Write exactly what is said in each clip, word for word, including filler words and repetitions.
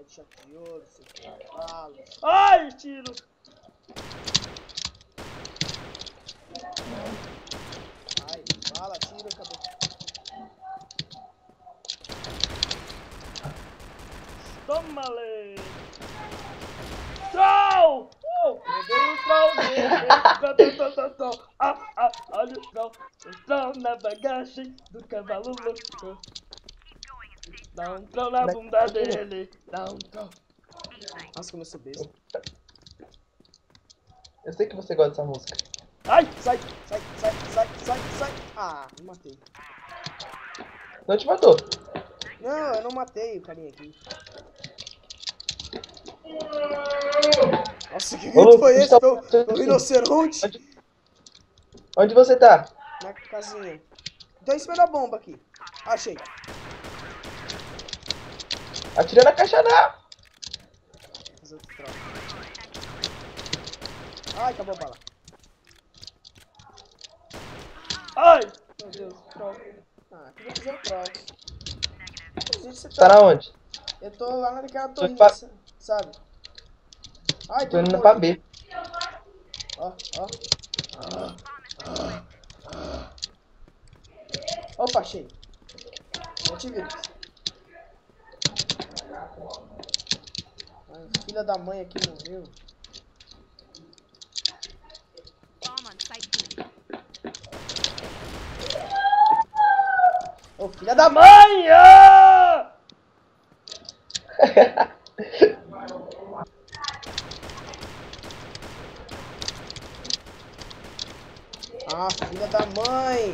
Chave de ouro, seu cavalo. Ai, tiro! Ai, bala, tiro, acabou. Toma-lhe! Troll! Oh, peguei o troll dele! Troll, troll, troll! Ah, ah, olha o troll! O troll na bagagem do cavalo louco! Dá um troll na bunda dele! Dá um troll! Nossa, como eu sou besta! Eu sei que você gosta dessa música. Ai, sai, sai, sai, sai, sai, sai! Ah, me matei! Não te matou? Não, eu não matei o carinha aqui. Nossa, que grito foi esse? Foi o, foi o rinoceronte? Onde... Onde você tá? Na casinha. Tô em cima da bomba aqui. Achei. Atira na caixa não! Fazer outro troço. Ai, acabou a bala. Ai! Meu Deus, troll. Ah, aqui vou fazer o troll. Gente, você Tá tá... na onde? Eu tô lá naquela torre, pra... sabe? Ai, tô indo pra B. Ó, ó. Ah, ah, ah. Opa, achei. Eu te vi. Ai, filha da mãe aqui morreu. Ô, filha da mãe! Ah! Ah, filha da mãe!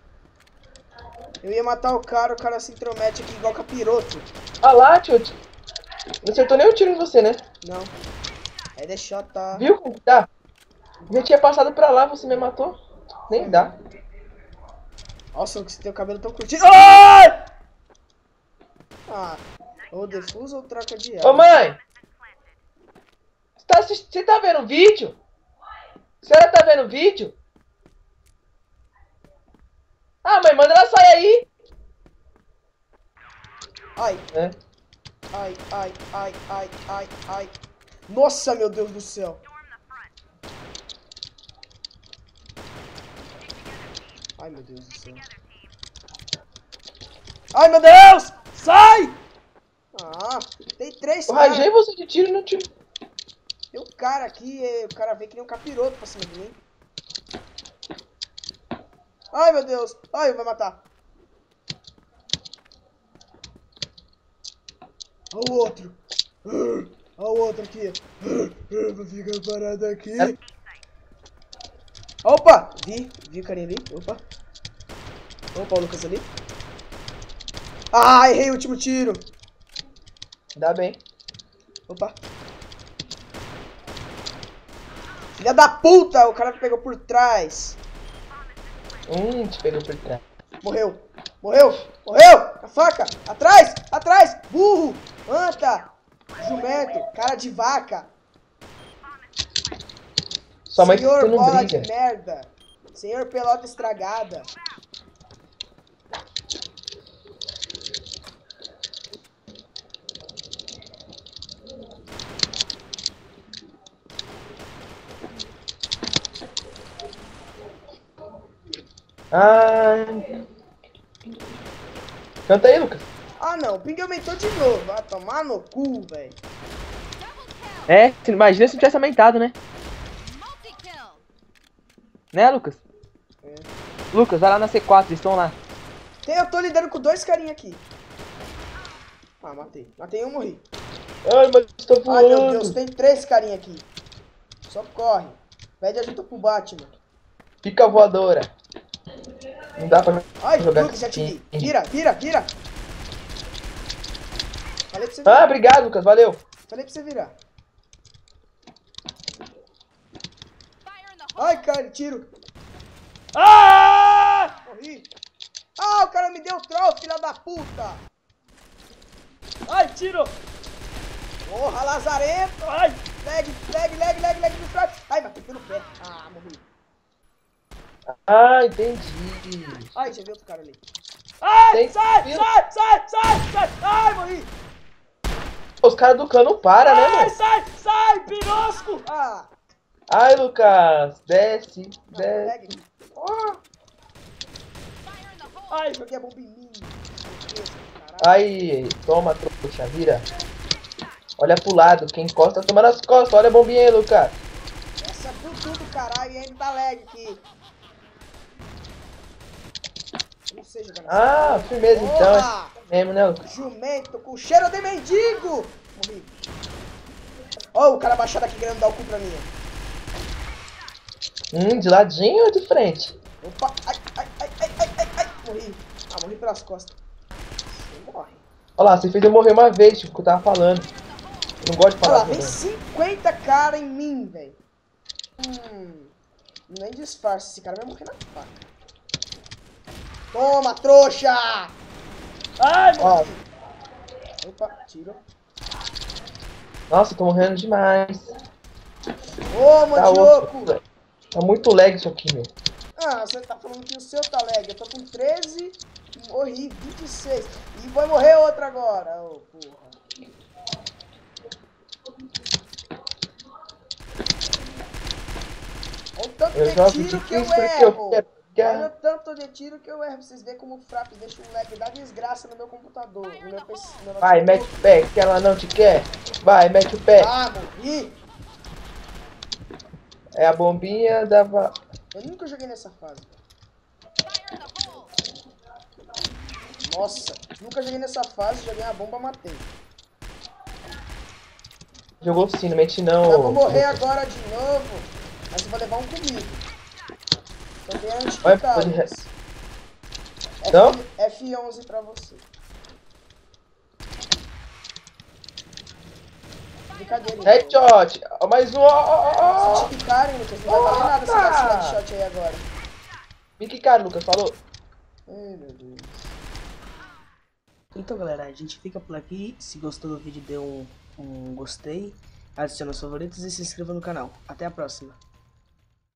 Eu ia matar o cara, o cara se intromete aqui igual capiroto. Ah lá, tio. Não acertou nem um tiro em você, né? Não. É deixar, tá? Viu como tá? Já tinha passado pra lá, você me matou. Nem dá. Nossa, você tem o cabelo tão curtinho. Ai! Ah, ou defuso ou troca de ar. Ô mãe! Você tá, assist... você tá vendo o vídeo? A senhora tá vendo o vídeo? Ah, mãe, manda ela sair aí! Ai. É. Ai, ai, ai, ai, ai, ai. Nossa, meu Deus do céu. Ai, meu Deus do céu. Ai, meu Deus! Sai! Ah, tem três Eu caras. rajei você de tiro no tiro. Tem um cara aqui, o cara vem que nem um capiroto pra cima de mim. Ai, meu Deus. Ai, vai matar. Olha o outro. Olha o outro aqui. Vou ficar parado aqui. Opa! Vi, vi o carinha ali. Opa. Opa, o Lucas ali. Ah, errei o último tiro. Dá bem. Opa. Filha da puta, o cara que pegou por trás. Hum, te pegou por trás. Morreu. Morreu. Morreu. A faca. Atrás. Atrás. Burro. Anta. Jumento. Cara de vaca. Sua mãe Senhor que não bola briga. de merda. Senhor pelota estragada. Ah. Canta aí, Lucas. Ah não, o ping aumentou de novo. Vai tomar no cu, velho. É, imagina se não tivesse aumentado, né? Né, Lucas? É. Lucas, vai lá na C quatro, eles estão lá. Tem, eu tô lidando com dois carinha aqui. Ah, matei. Matei um, morri. Ai, mas estou voando. Ai, meu Deus, tem três carinha aqui. Só corre. Pede ajuda pro Batman. Pica voadora. Não dá pra Ai, jogar Lucas, já te assim. vi. Vira, vira, vira. Falei pra você virar. Ah, obrigado, Lucas, valeu. Falei pra você virar. Ai, cara, tiro. Ah! Morri. Ah, o cara me deu troll, filha da puta. Ai, tiro. Porra, lazarento. Ai, leg, leg, leg, leg, leg no fraco. Ai, bateu pelo pé. Ah, morri. Ah, entendi. Ai, já vi outro cara ali. Ai, Tem sai, fila. sai, sai, sai, sai. Ai, morri. Os caras do clã não param, né, Ai, mano? sai, sai, pirosco! Ah, Ai, Lucas, desce, não, desce. lag. Ah. Ai, joguei a bomba em mim. Caralho. Ai, toma, trouxa, vira. Olha pro lado, quem encosta toma nas costas. Olha a bombinha aí, Lucas. Essa viu tudo, caralho, e ainda tá lag aqui. Não sei jogar nessa Ah, porra. firmeza então. Porra! É mesmo, né, Lucas? Jumento com cheiro de mendigo! Morri. Ó, o cara baixado aqui querendo dar o cu pra mim. Hum, de ladinho ou de frente? Opa! Ai, ai, ai, ai, ai, ai, ai. Morri. Ah, morri pelas costas. Você morre. Olha lá, você fez eu morrer uma vez, tipo, que eu tava falando. Eu não gosto de Olha falar lá, vem também. cinquenta cara em mim, velho. Hum. Nem disfarce, esse cara vai morrer na faca. Toma, trouxa! Ai, Ó, morri. Opa, tiro. nossa, eu tô morrendo demais. Ô, Tá, mandioco! outro. Tá muito lag isso aqui, meu. Ah, você tá falando que o seu tá lag. Eu tô com treze e morri vinte e seis. E vai morrer outro agora. Ô, porra. Olha o tanto Eu de jogo tiro que eu difícil porque eu erro. quero Olha ganhar. o tanto de tiro que eu erro. Pra vocês verem como o Fraps deixa um lag da desgraça no meu computador. No meu P C. No meu Vai, mete notebook. o pé, que ela não te quer. Vai, mete o pé. Ah, morri. É a bombinha da... va- Eu nunca joguei nessa fase. Nossa, nunca joguei nessa fase. Joguei a bomba, matei. Jogou sim, não mente não. Eu vou morrer Lucas. agora de novo, mas eu vou levar um comigo. Também antes de Vai, ficar, pode re- Lucas. Então? F onze pra você. Brincadeira. então. Headshot. Ó, mais um. Ó, ó, ó, Se ó. te picarem, Lucas, não vai valer nada você dar esse Nossa! headshot aí agora. Fique caro, Lucas, falou. Ai, meu Deus. Então, galera, a gente fica por aqui. Se gostou do vídeo, dê um, um gostei, adicione os favoritos e se inscreva no canal. Até a próxima.